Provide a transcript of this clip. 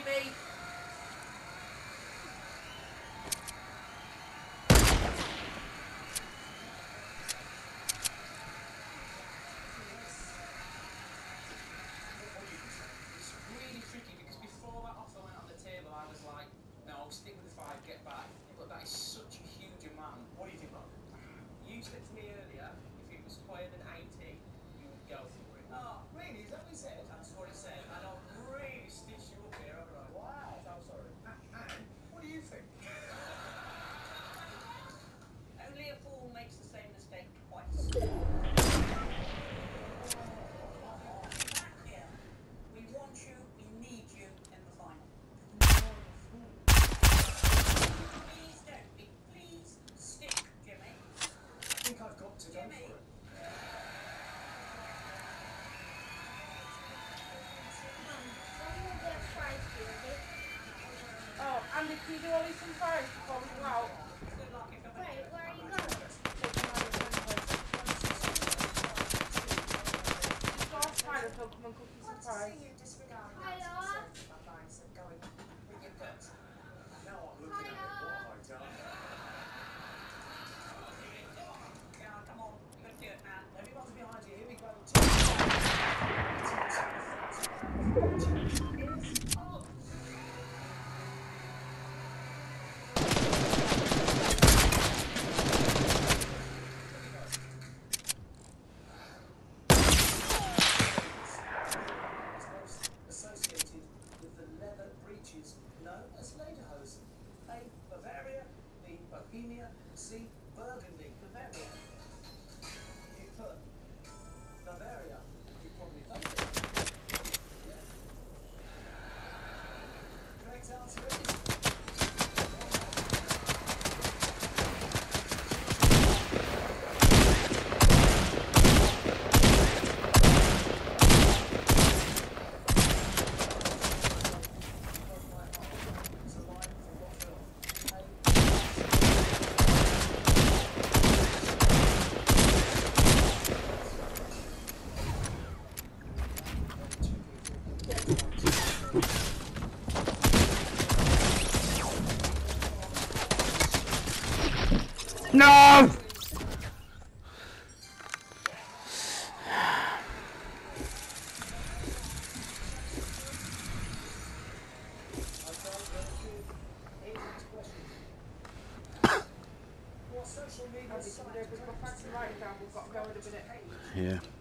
Jimmy. It's really tricky because before that offer went on the table, I was like, no, stick with the 5, get back. But that is such a huge amount. What do you think, Mark? You said to me earlier, if it was higher than 80, you would go for it. Oh, really? Is that what he said? That's what he said. And I've really stitched you up here, haven't I? Wow. I'm sorry. And what do you think? Only a fool makes the same mistake twice. Yeah. We want you, we need you in the final. Please don't be. Please stick, Jimmy. I think I've got to go for it. Oh, Andy, can you do all these some fries before we go out? Good luck if you're Wait, where are you going? Just go outside and he'll come and cook you some fries. Hiya. with your pets. Now I'm looking at it, what have I done? Yeah, come on. You can do it, man. Everyone's behind you, here we go. Associated with the leather breeches known as lederhosen. A, Bavaria. B, Bohemia. C, Burgundy. Bavaria. You put Bavaria. You probably voted. Yeah. Correct answer is No! what social media Andy, can we do a site bit of a fancy writing down? We've got to go in a minute. Yeah.